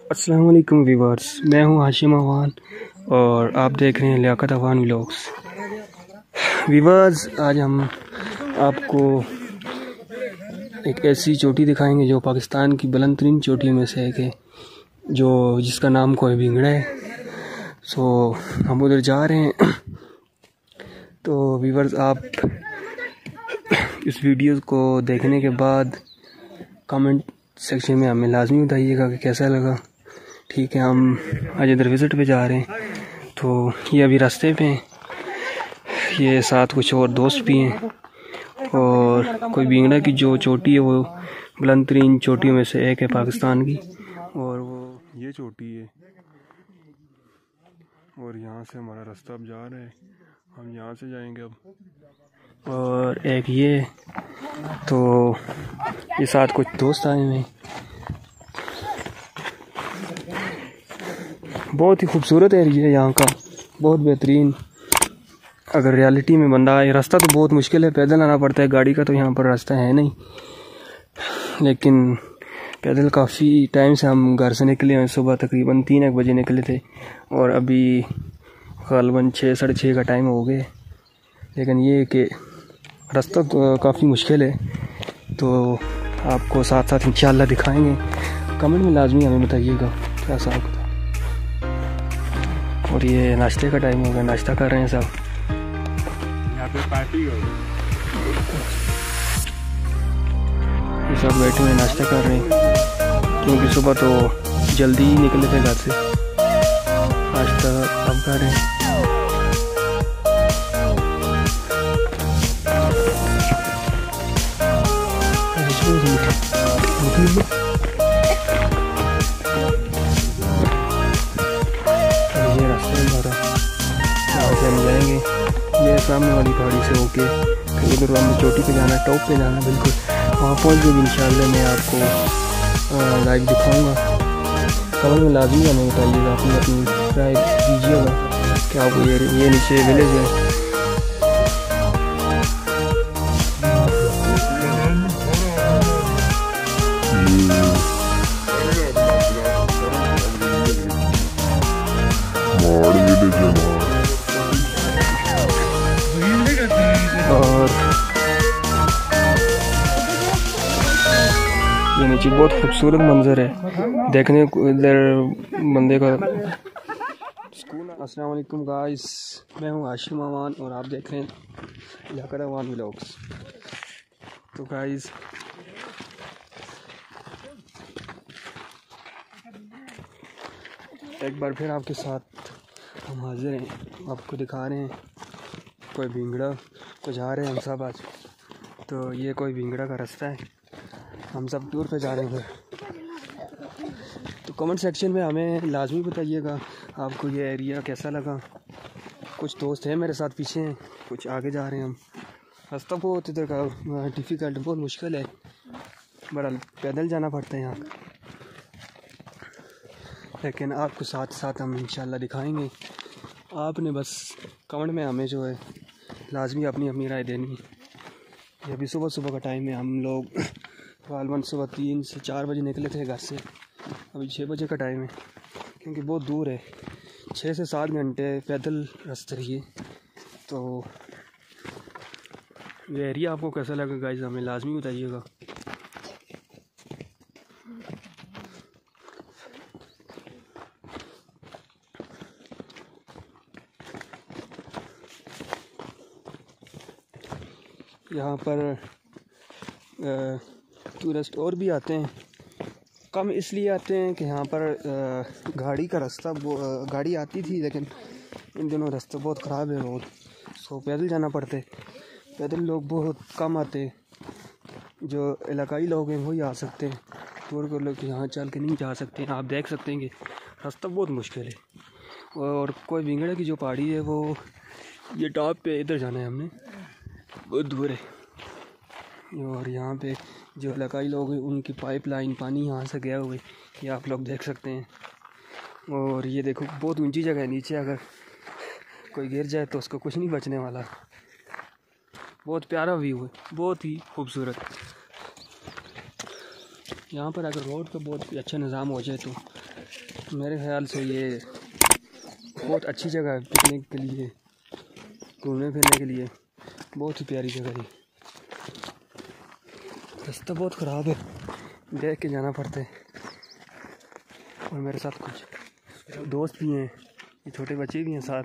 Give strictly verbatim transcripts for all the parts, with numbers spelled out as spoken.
अस्सलाम वालेकुम व्यूअर्स, मैं हूं हाशिम अवान और आप देख रहे हैं लियाकत अवान व्लॉग्स। व्यूअर्स, आज हम आपको एक ऐसी चोटी दिखाएंगे जो पाकिस्तान की बुलंद तरीन चोटियों में से एक है, जो जिसका नाम कोई भिंगड़ा है। सो हम उधर जा रहे हैं। तो व्यूअर्स, आप इस वीडियो को देखने के बाद कमेंट सेक्शन में हमें लाजमी बताइएगा कि कैसा लगा। ठीक है, हम आज इधर विज़िट पे जा रहे हैं, तो ये अभी रास्ते पे हैं। ये साथ कुछ और दोस्त भी हैं और कोई भिंगड़ा की जो चोटी है वो बुलंद तरीन चोटियों में से एक है पाकिस्तान की, और वो ये चोटी है। और यहाँ से हमारा रास्ता अब जा रहा है, हम यहाँ से जाएंगे अब। और एक ये, तो ये साथ कुछ दोस्त आए हुए हैं। बहुत ही खूबसूरत एरिया है यहाँ का, बहुत बेहतरीन। अगर रियलिटी में बंदा आए, रास्ता तो बहुत मुश्किल है, पैदल आना पड़ता है, गाड़ी का तो यहाँ पर रास्ता है नहीं। लेकिन पैदल काफ़ी टाइम से हम घर से निकले हैं। सुबह तकरीबन तीन एक बजे निकले थे और अभी ग़ालिबन छः साढ़े छः का टाइम हो गया। लेकिन ये कि रास्ता तो काफ़ी मुश्किल है, तो आपको साथ साथ इंशाल्लाह दिखाएंगे। कमेंट में लाजमी हमें बताइएगा क्या साहब था। और ये नाश्ते का टाइम हो गया, नाश्ता कर रहे हैं सब यहाँ पे, पार्टी हो रही। ये सब बैठे हुए नाश्ता कर रहे हैं, क्योंकि सुबह तो जल्दी ही निकले थे घर से। नाश्ता अब कर रहे हैं। ये रास्ते हमारा, यहाँ से हम जाएंगे ये सामने वाली पहाड़ी से होके, फिर उधर हमें चोटी पे जाना, टॉप पे जाना। बिल्कुल वहाँ पहुँच गए इंशाल्लाह, मैं आपको लाइव दिखाऊंगा। कमेंट में लाजमी हमें बताइएगा, अपनी अपनी राय दीजिएगा कि आपको ये ये नीचे विलेज है। और ये नीचे बहुत खूबसूरत मंजर है देखने को, इधर बंदे का स्कूल। अस्सलाम वालेकुम गाइस, मैं हूं हाशिम अवान और आप देख रहे हैं लियाकत अवान व्लॉग्स। तो गाइस, एक बार फिर आपके साथ हम हाजिर हैं, आपको दिखा रहे हैं कोई भिंगड़ा को जा रहे हैं हम सब आज। तो ये कोई भिंगड़ा का रास्ता है, हम सब टूर पे जा रहे हैं। तो कमेंट सेक्शन में हमें लाजमी बताइएगा आपको ये एरिया कैसा लगा। कुछ दोस्त हैं मेरे साथ पीछे हैं, कुछ आगे जा रहे हैं हम। रास्ता बहुत इधर का डिफ़िकल्ट, बहुत मुश्किल है, बड़ा पैदल जाना पड़ता है यहाँ, लेकिन आपको साथ साथ हम इंशाल्लाह दिखाएंगे। आपने बस कमेंट में हमें जो है लाजमी अपनी अपनी राय देनी है। ये अभी सुबह सुबह का टाइम है, हम लोग ग़ालिबन सुबह तीन से चार बजे निकले थे घर से, अभी छः बजे का टाइम है, क्योंकि बहुत दूर है, छः से सात घंटे पैदल रास्ते रहिए। तो ये एरिया आपको कैसा लगा गाइस, हमें लाजमी बताइएगा। यहाँ पर टूरिस्ट और भी आते हैं, कम इसलिए आते हैं कि यहाँ पर गाड़ी का रास्ता, गाड़ी आती थी लेकिन इन दिनों रास्ता बहुत ख़राब है रोड, सो पैदल जाना पड़ते। पैदल लोग बहुत कम आते, जो इलाकाई लोग हैं वही आ सकते हैं, दूर के लोग यहाँ चल के नहीं जा सकते। आप देख सकते हैं कि रास्ता बहुत मुश्किल है। और कोई भिंगड़ा की जो पहाड़ी है वो ये टॉप पे, इधर जाना है हमने, बहुत दूर है। और यहाँ पे जो इलाकाई लोग हैं उनकी पाइपलाइन पानी यहाँ से गया हुआ है, ये आप लोग देख सकते हैं। और ये देखो बहुत ऊंची जगह है, नीचे अगर कोई गिर जाए तो उसको कुछ नहीं बचने वाला। बहुत प्यारा व्यू है, बहुत ही खूबसूरत। यहाँ पर अगर रोड का बहुत अच्छा निज़ाम हो जाए तो मेरे ख्याल से ये बहुत अच्छी जगह है पिकनिक के लिए, घूमने फिरने के लिए बहुत ही प्यारी जगह है। रास्ता बहुत ख़राब है, देख के जाना पड़ता है। और मेरे साथ कुछ दोस्त भी हैं, ये छोटे बच्चे भी हैं साथ।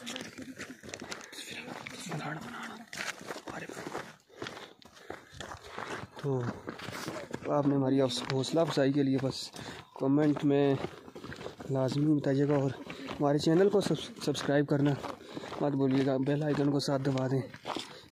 तो आपने हमारी हौसला अफजाई के लिए बस कमेंट में लाजमी बताइएगा और हमारे चैनल को सब्सक्राइब करना मत भूलिएगा, बेल आइकन को साथ दबा दें।